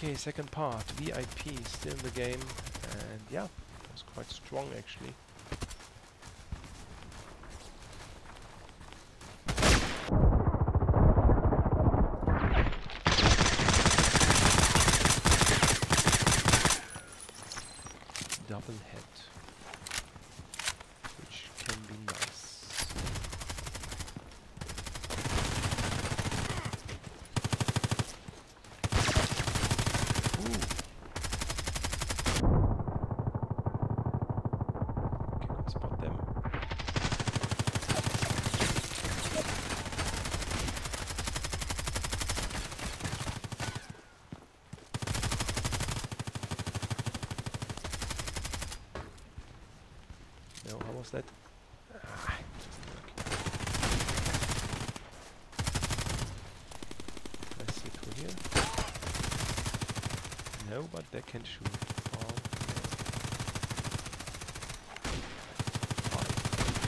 Okay, second part. VIP still in the game, and yeah, it was quite strong actually. Double head, which can be nice. Ooh. Can I spot them? No, how was that? Ah, it doesn't work. Let's see through here. No, but they can shoot. Oh, fine.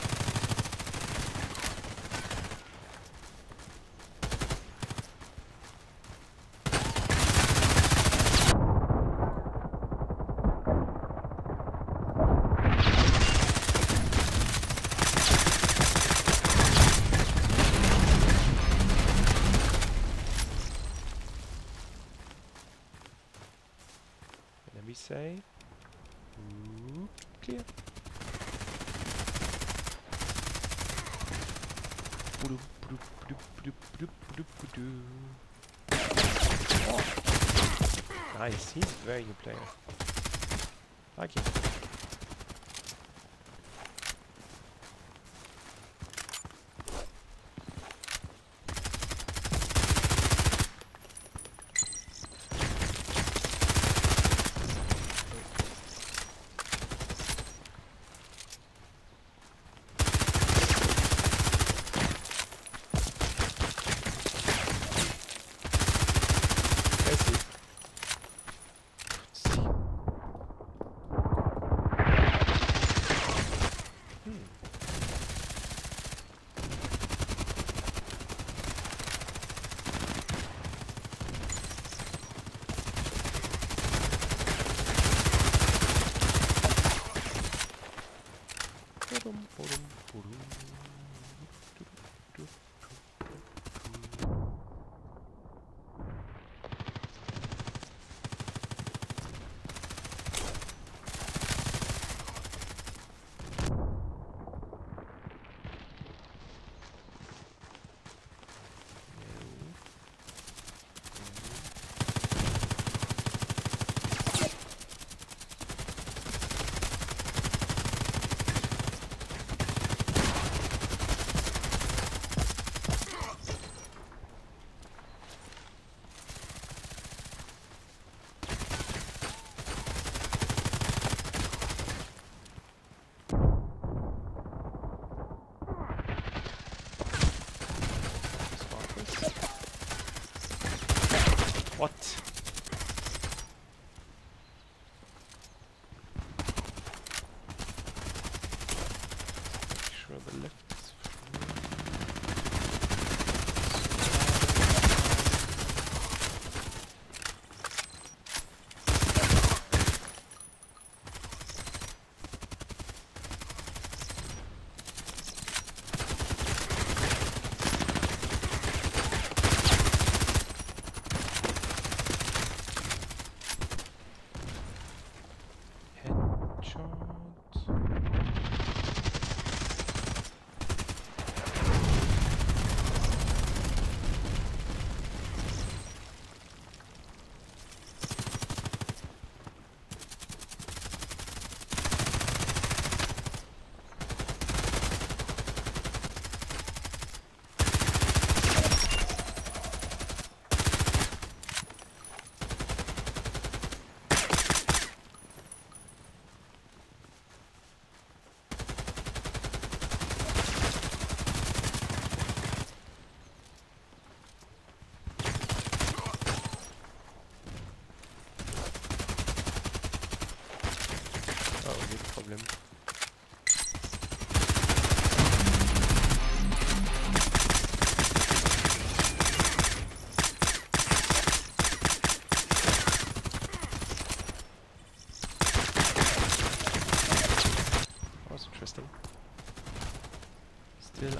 Let me say, ooh, clear. Oh. Nice, he's a very good player. Like him. What? Make sure the left is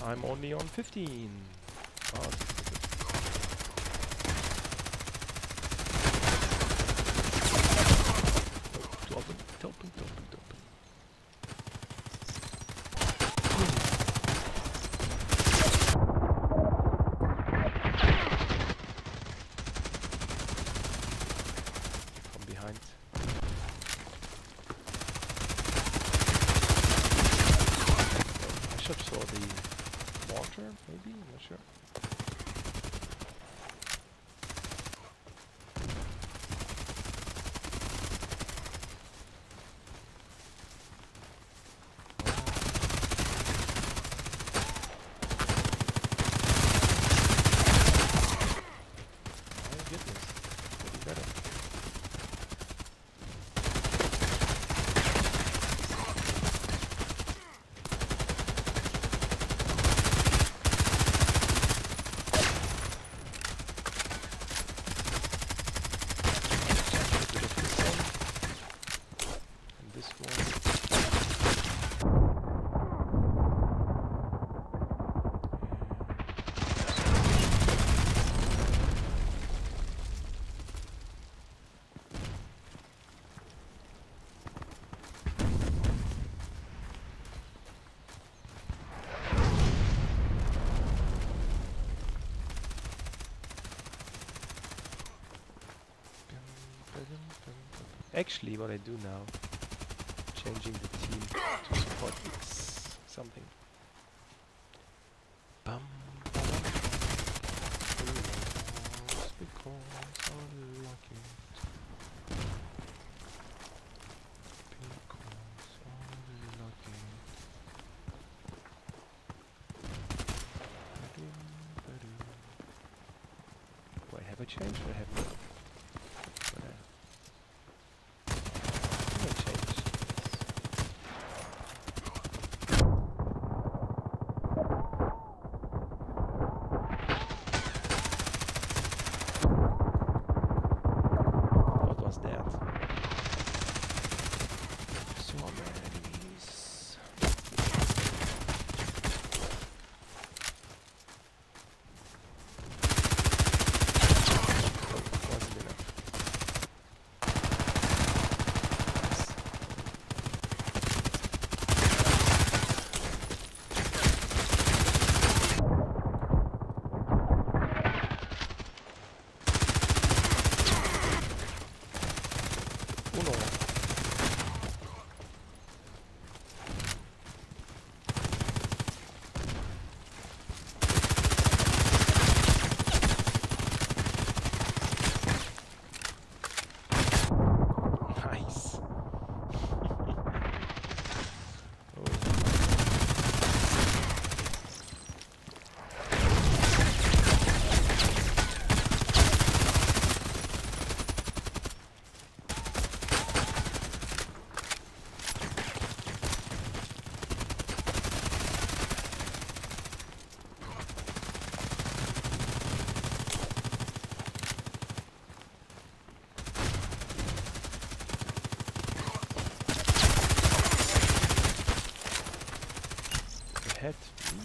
I'm only on 15. Oh, that's good. To open, to open, to open, to open. From behind. I should saw the mortar, maybe? I'm not sure. Actually, what I do now, changing the team to support X something. Bum, ba-dum. Because I like it. Because I like it. Do I have a change? I have not. Head.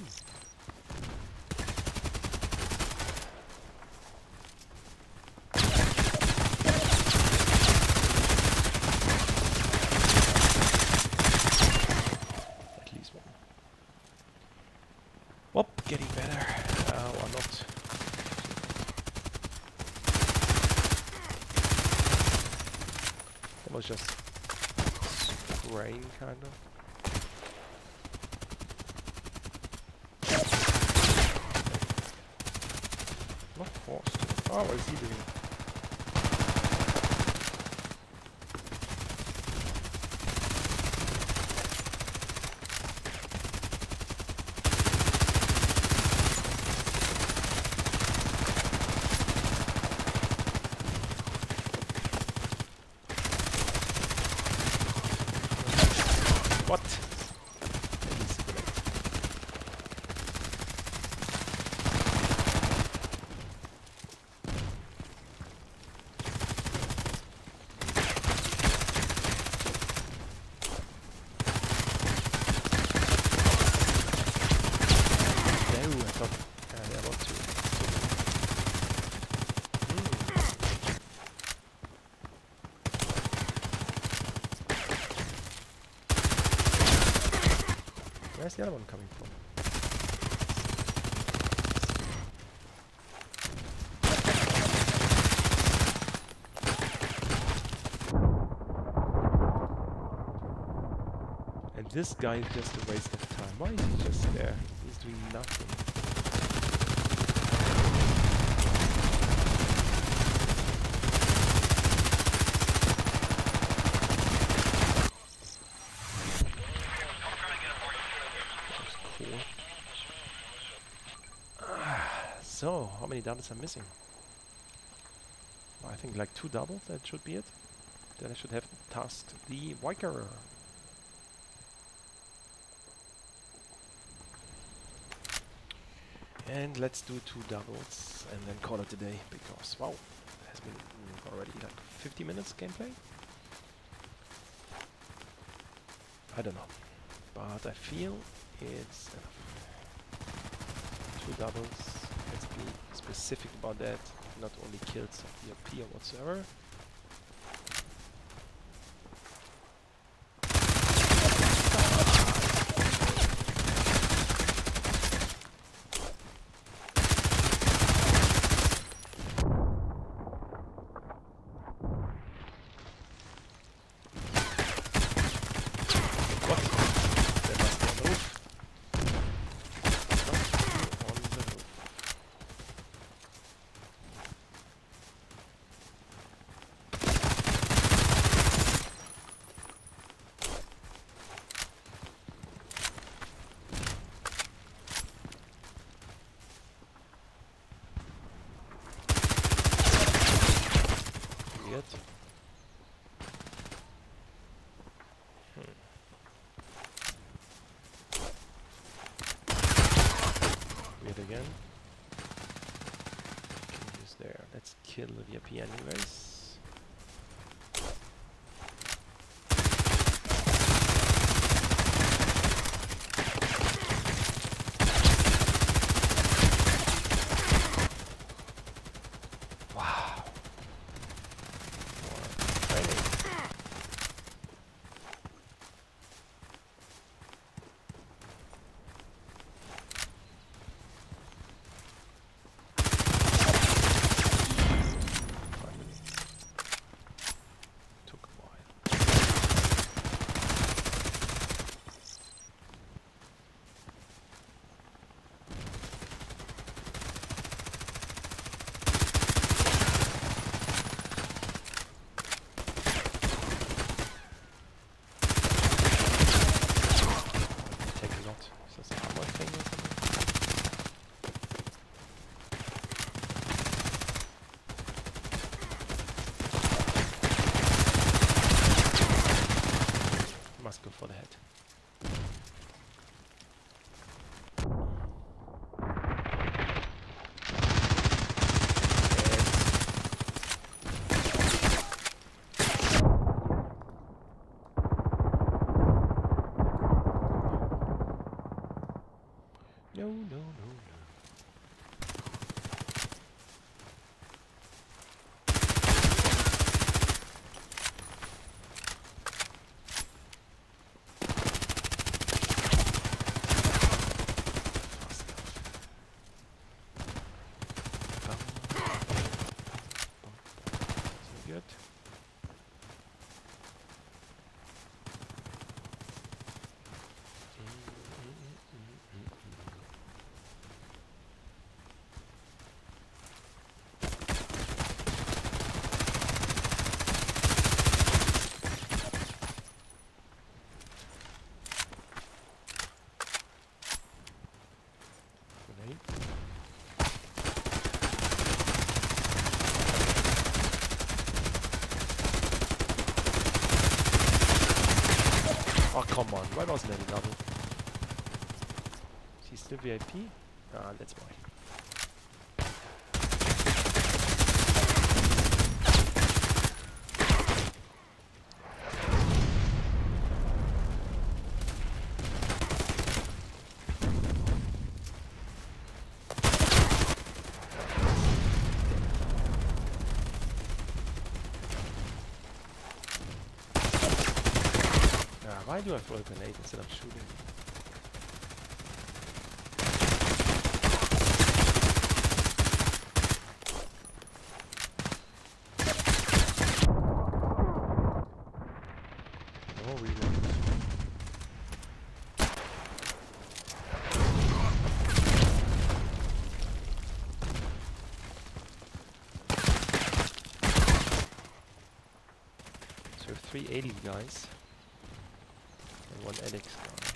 At least one. Whoop, getting better. Or not. That was just spraying, kind of. Not forced. Oh, what is he doing? What? Where's the other one coming from? And this guy is just a waste of time. Why is he just there? He's doing nothing. So, how many doubles I'm missing? I think like 2 doubles, that should be it. Then I should have tasked the Viker. And let's do 2 doubles and then call it a day, because wow, it has been already like 50 minutes gameplay. I don't know, but I feel it's enough. 2 doubles. Let's be specific about that, not only kills of ERP or whatsoever. What? That must be on the roof. On the roof. Weird. Weird again. King is there. Let's kill the VP anyways. Wow. More training. Took a while. Take a lot. Is this a armor thing or something? Must go for the head. No, no, no, no. Good. Grenade. Oh, come on. Why wasn't that a double? She's still VIP? Ah, that's why. Why do I throw a grenade instead of shooting? So 3 80 guys and 1 Elix guy.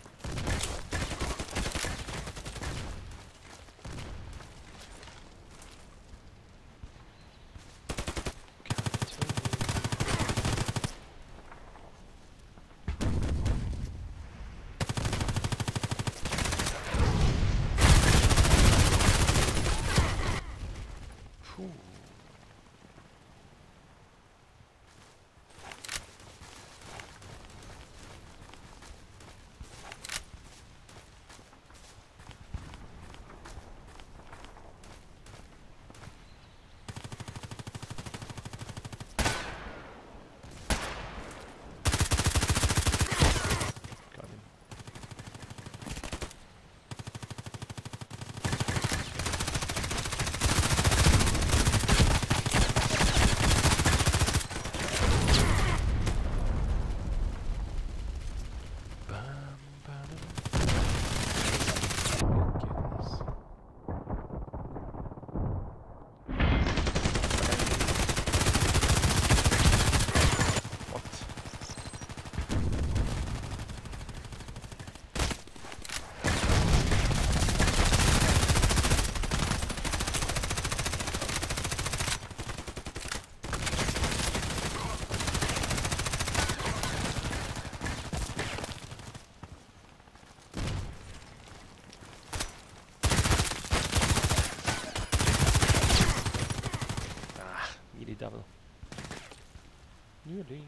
Double. Nearly.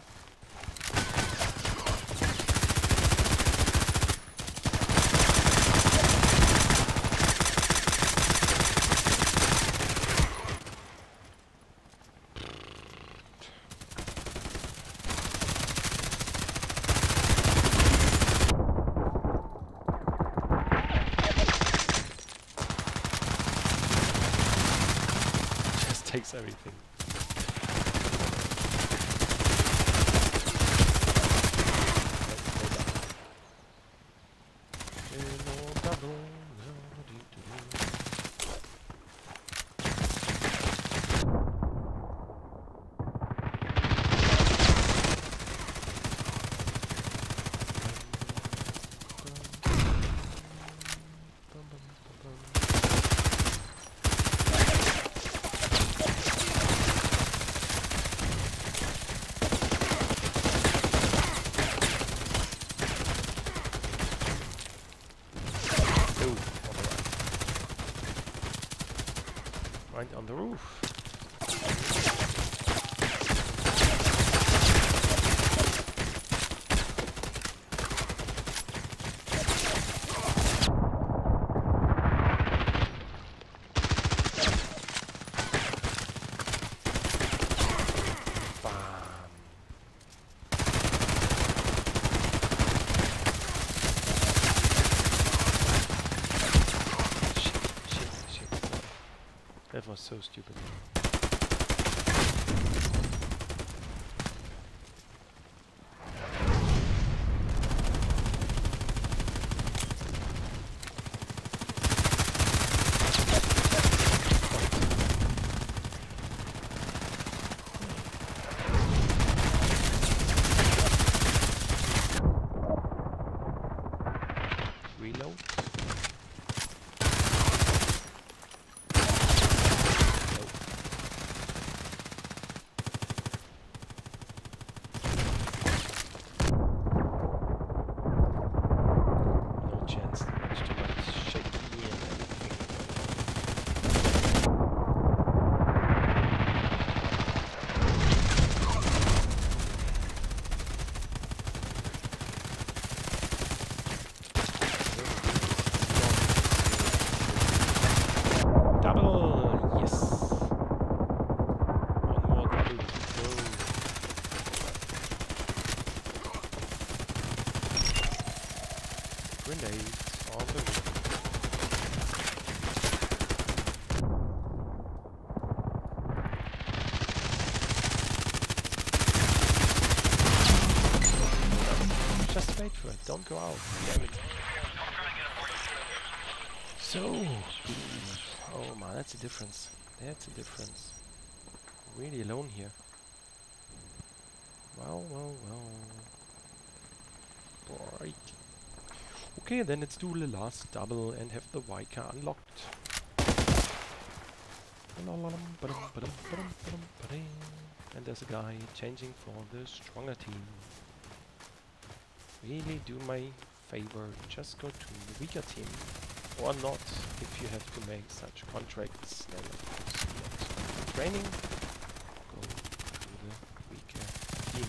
Just takes everything. Right on the roof. That was so stupid. Reload. Grenades on the roof. Just wait for it, don't go out. Damn it. So, oh man, that's a difference. That's a difference. Really alone here. Well, well, well. Right. Okay, then let's do the last double and have the white car unlocked. And there's a guy changing for the stronger team. Really do my favor, just go to the weaker team. Or not, if you have to make such contracts, then of course not. Training, go to the weaker team.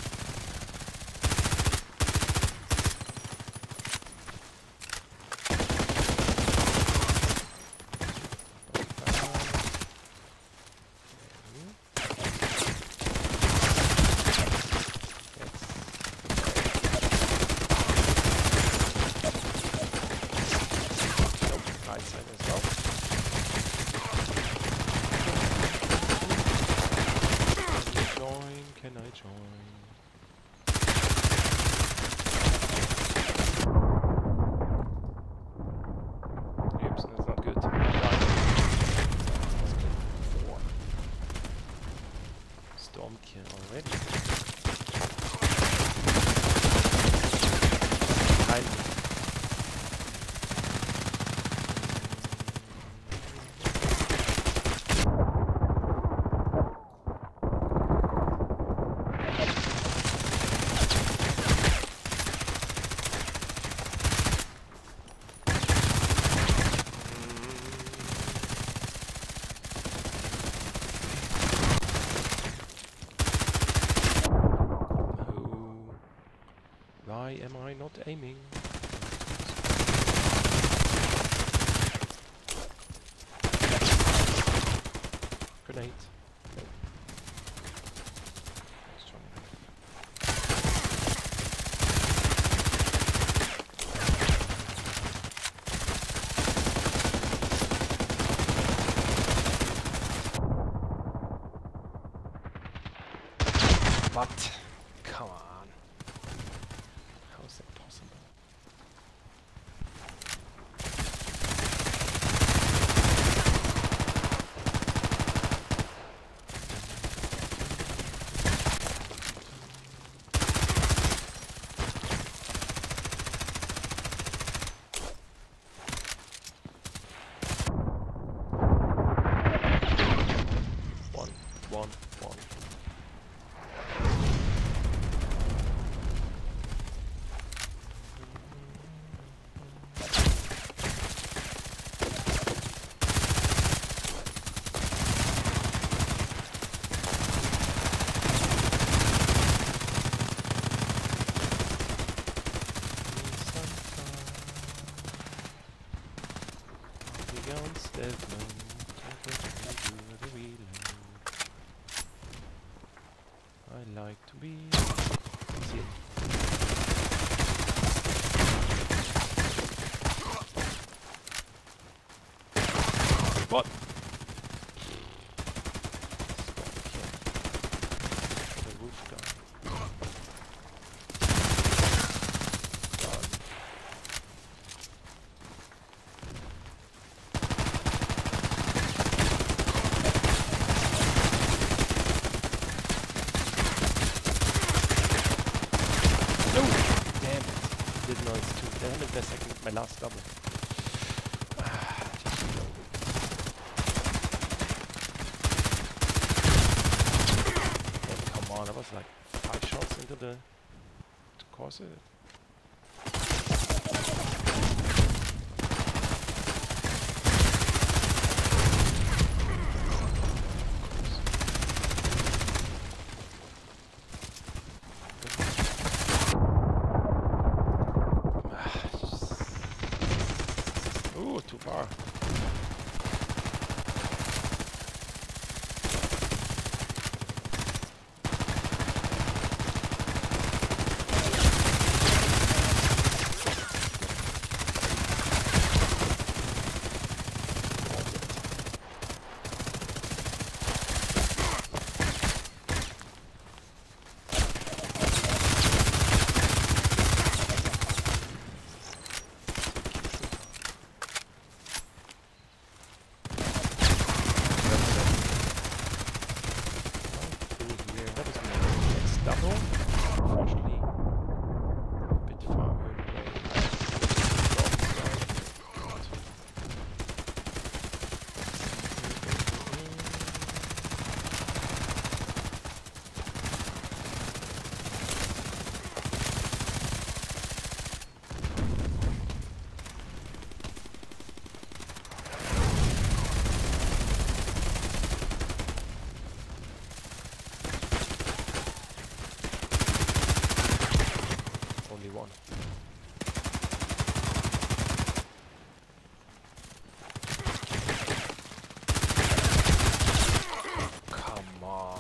Why am I not aiming? Grenade. No. Strong enough. What? Come on. How is that possible? One. I like to be... See it. What? The roof guy. Didn't know it's too. Damn it, that's like my last double. Just reload it. Oh, come on, I was like 5 shots into the corset. Ooh, too far. double. Unfortunately, a bit far away. Only one. Come on.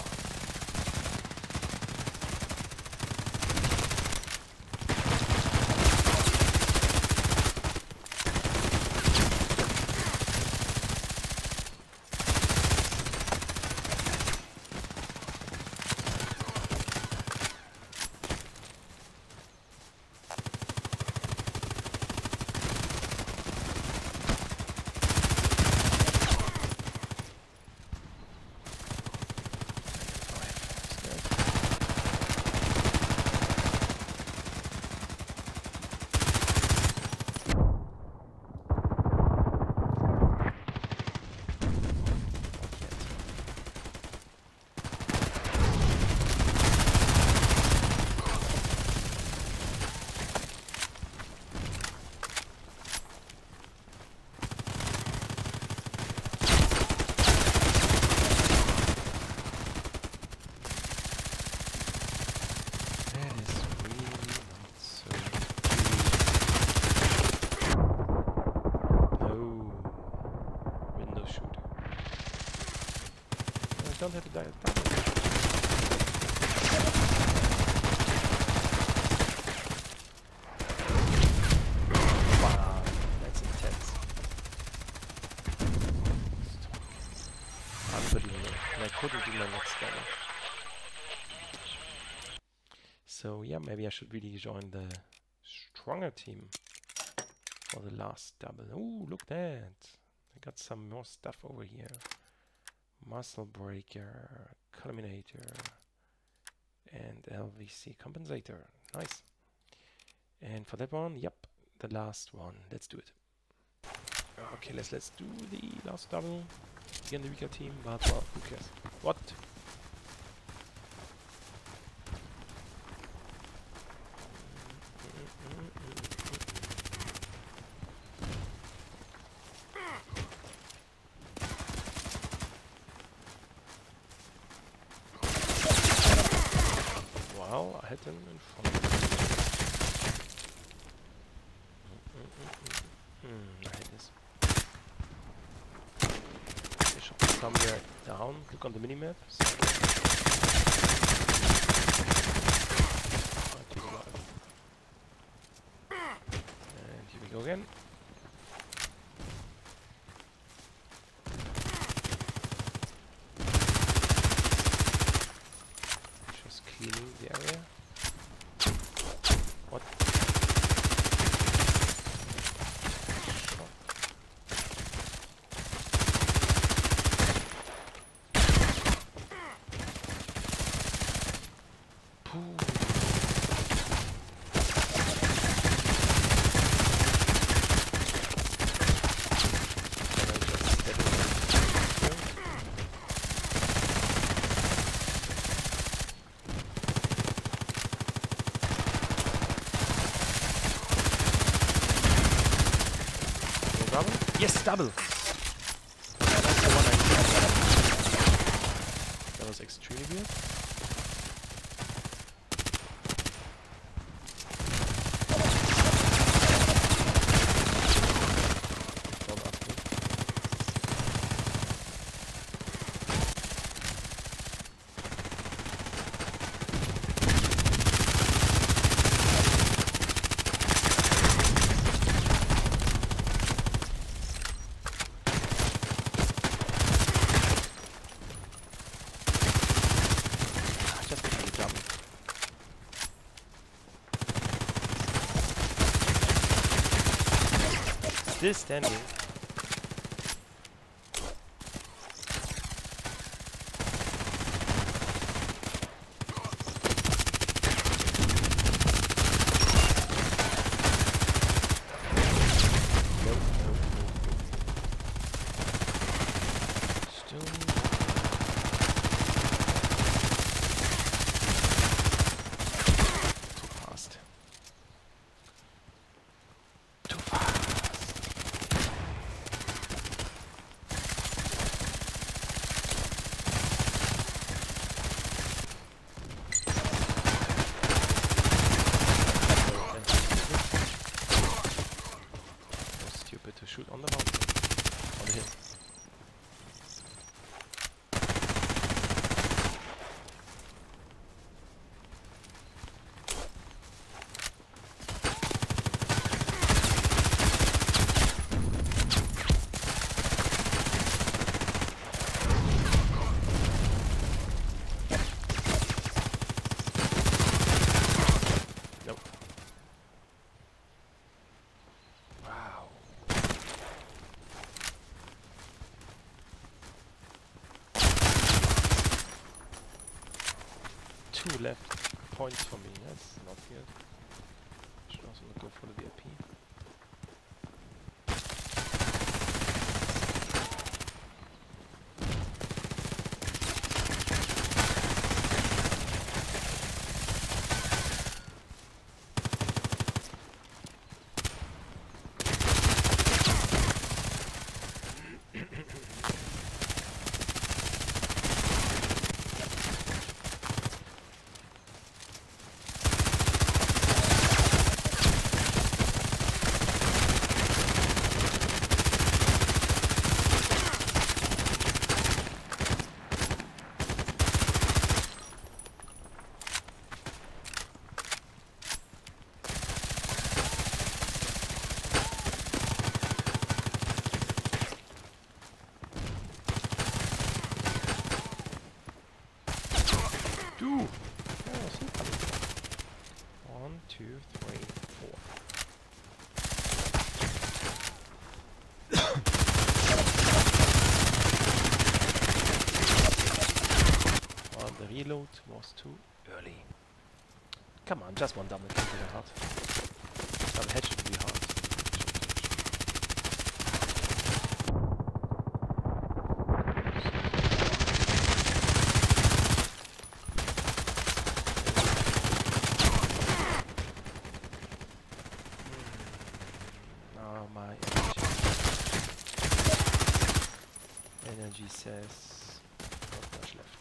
Don't have to die. Wow, that's intense. Unbelievable. And I couldn't do my next double. So yeah, maybe I should really join the stronger team for the last double. Oh, look at that. I got some more stuff over here. Muscle breaker, culminator, and LVC compensator. Nice. And for that one, yep, the last one. Let's do it. Okay, let's do the last double. Again, the weaker team, but well, who cares? What? Well, I hit him in front of me. I hate this. They should be somewhere down. Look on the minimap. And here we go again. Cleaning the area. What? Double? Yes, double! That's the one I did. That was extremely weird. Don't ask me. Still standing. 2 left points for me. That's not good. Should also not go for the VIP. Ooh! Oh, see coming. 1, 2, 3, 4. Well, the reload was too early. Come on, just one double kill to the heart. Double head should be hard. My energy says not much left.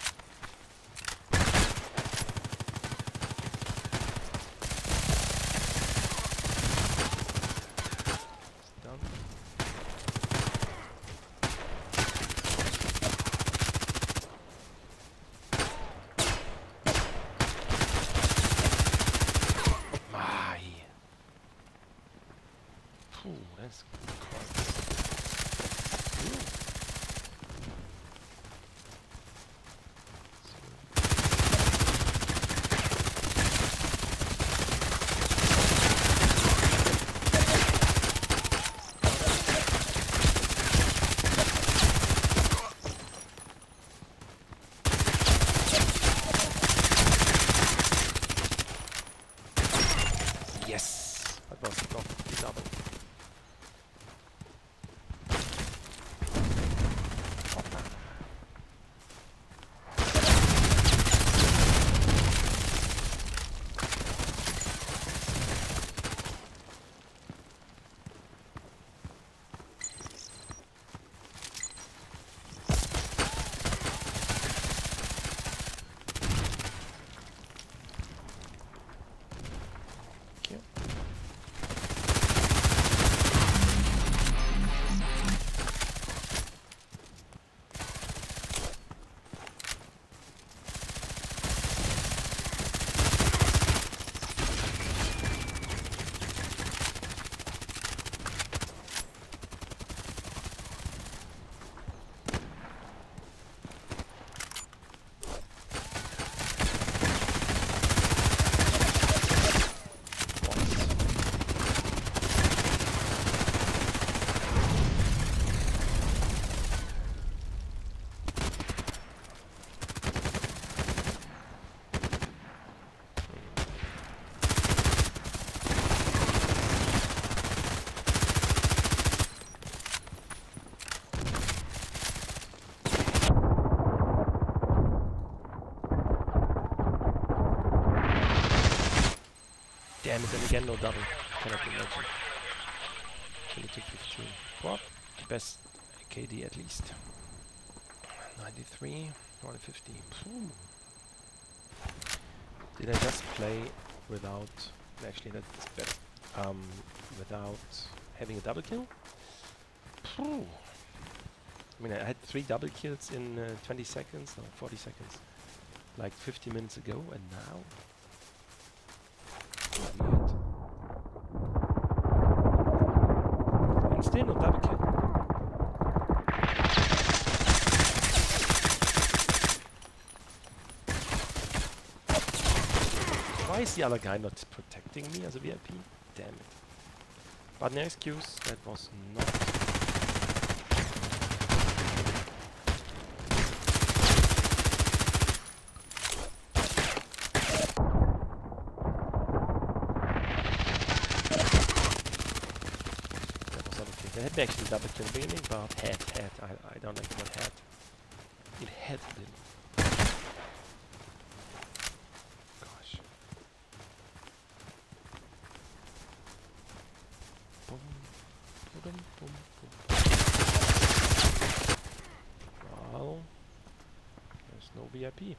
It's done. Ooh, that's quite... Yes! That was not the double. Damn it, and again no double. Cannot imagine. Only took 15. What? Best KD at least. 93, 150. Phew. Did I just play without... Actually, that's better. Without having a double kill? Phew. I mean, I had 3 double kills in 20 seconds, no, 40 seconds. Like 50 minutes ago, and now... Weird. And still no double kill. Why is the other guy not protecting me as a VIP? Damn it. But no excuse, that was not... It had me actually double kill in the beginning, but head. I don't like the word head. It had been. Gosh. Boom, boom, boom, boom. Well, there's no VIP.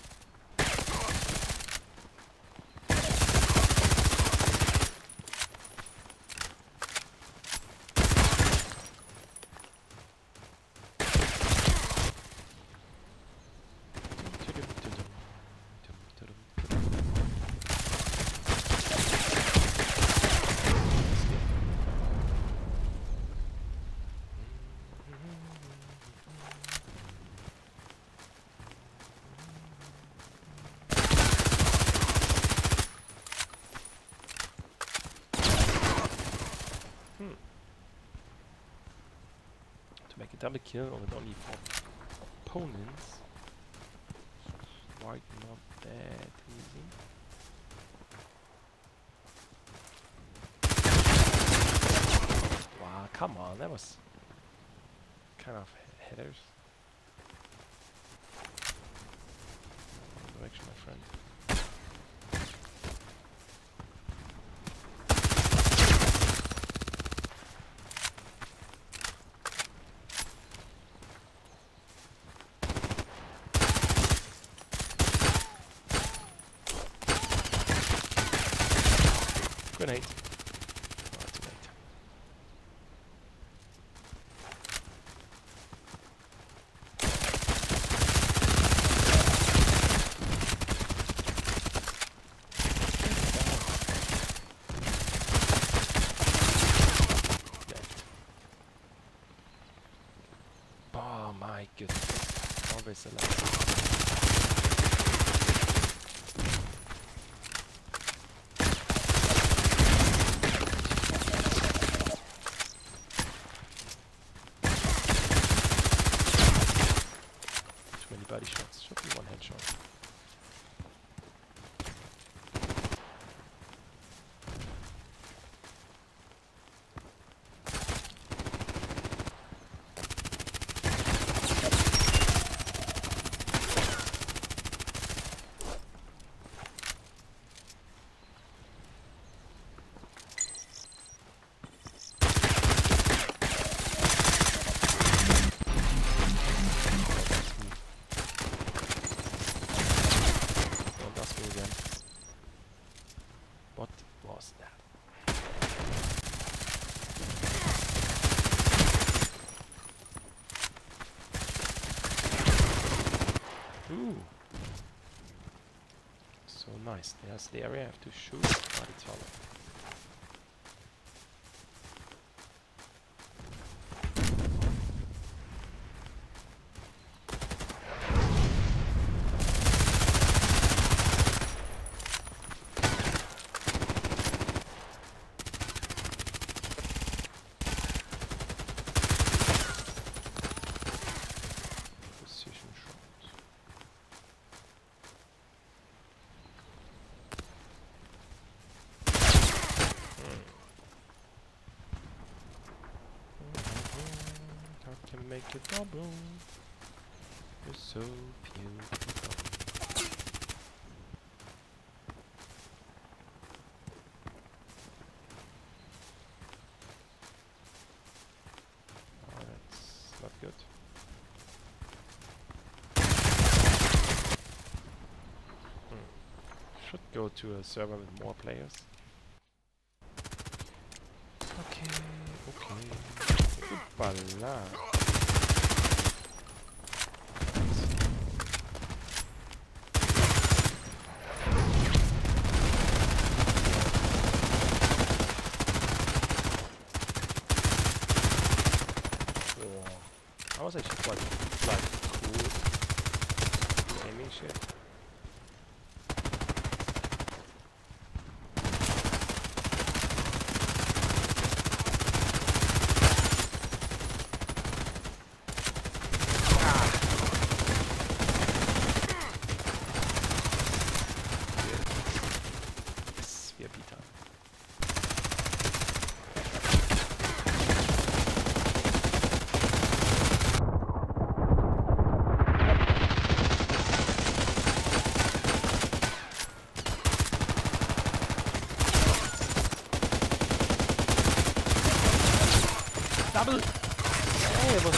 To make a double kill on it only for opponents, quite not that easy. Wow, come on, that was kind of headers. Wrong direction, my friend. Grenade. Oh, too late. Left. Oh my goodness. Always alive. Body shots. Should be one headshot. What was that? Ooh. So nice. There's the area I have to shoot, but it's hollow. Can make it double. You're so beautiful. Oh, that's not good. Should go to a server with more players. Okay, okay. Oopala. I was actually quite cool aiming shit. Yes, VIP time. double! Hey, it was...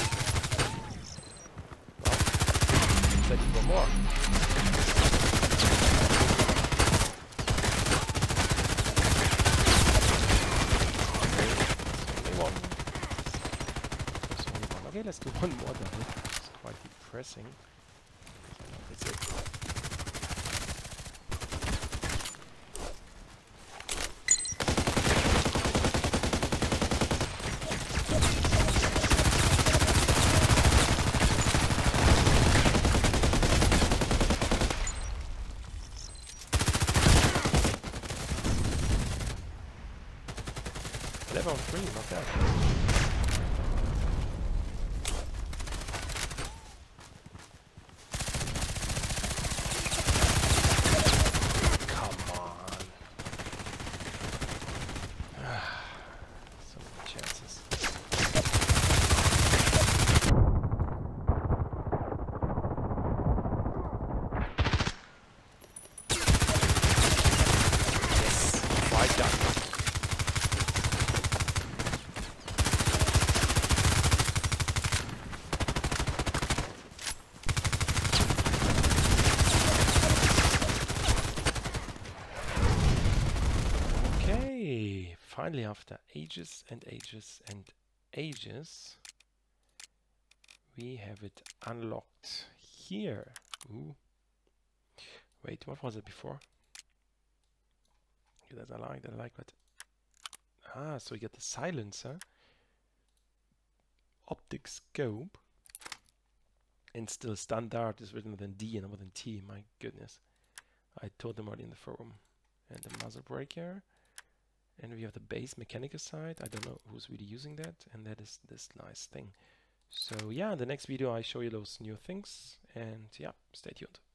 Well, set for more. Okay, let's do one more double. It's quite depressing. That's it. Level 3, not bad. Finally, after ages and ages and ages, we have it unlocked here. Ooh. Wait, what was it before? Okay, that I like, but... Ah, so you get the silencer, optic scope, and still standard is written than D and not than T. My goodness. I told them already in the forum. And the muzzle breaker. And we have the base mechanical side. I don't know who's really using that. And that is this nice thing. So yeah, in the next video I show you those new things. And yeah, stay tuned.